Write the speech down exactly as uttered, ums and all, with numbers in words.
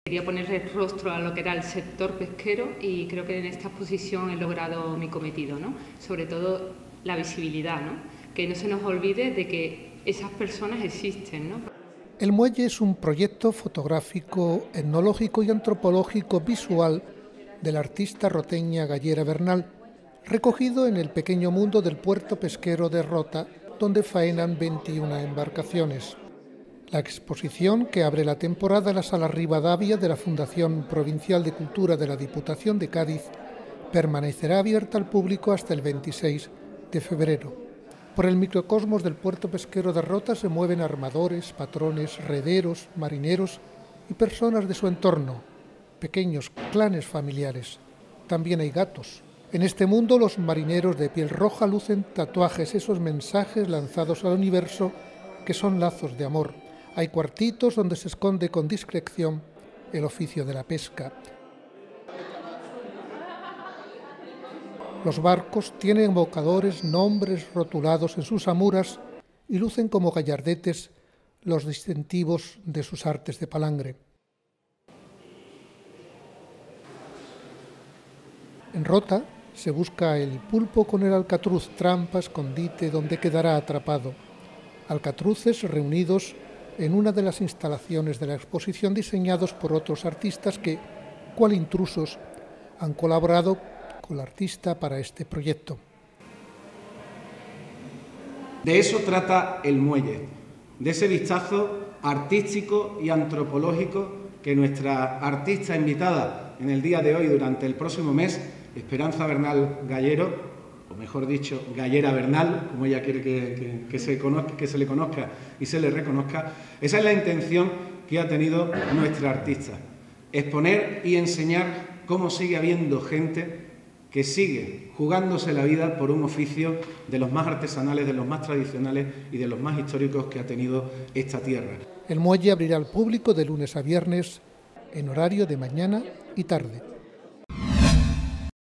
Quería ponerle rostro a lo que era el sector pesquero y creo que en esta exposición he logrado mi cometido, ¿no? Sobre todo la visibilidad, ¿no? Que no se nos olvide de que esas personas existen, ¿no? El muelle es un proyecto fotográfico, etnológico y antropológico visual de la artista roteña Gallera Bernal, recogido en el pequeño mundo del puerto pesquero de Rota, donde faenan veintiuna embarcaciones. La exposición, que abre la temporada en la Sala Rivadavia de la Fundación Provincial de Cultura de la Diputación de Cádiz, permanecerá abierta al público hasta el veintiséis de febrero. Por el microcosmos del puerto pesquero de Rota se mueven armadores, patrones, rederos, marineros y personas de su entorno, pequeños clanes familiares. También hay gatos. En este mundo los marineros de piel roja lucen tatuajes, esos mensajes lanzados al universo que son lazos de amor. Hay cuartitos donde se esconde con discreción el oficio de la pesca. Los barcos tienen evocadores nombres rotulados en sus amuras y lucen como gallardetes los distintivos de sus artes de palangre. En Rota se busca el pulpo con el alcatruz, trampa, escondite, donde quedará atrapado. Alcatruces reunidos en una de las instalaciones de la exposición diseñados por otros artistas que, cual intrusos, han colaborado con la artista para este proyecto. De eso trata el muelle, de ese vistazo artístico y antropológico que nuestra artista invitada en el día de hoy, durante el próximo mes, Esperanza Bernal Gallero, o mejor dicho, Gallera Bernal, como ella quiere que, que, que, se conozca, que se le conozca y se le reconozca. Esa es la intención que ha tenido nuestra artista, exponer y enseñar cómo sigue habiendo gente que sigue jugándose la vida por un oficio de los más artesanales, de los más tradicionales y de los más históricos que ha tenido esta tierra. El muelle abrirá al público de lunes a viernes en horario de mañana y tarde.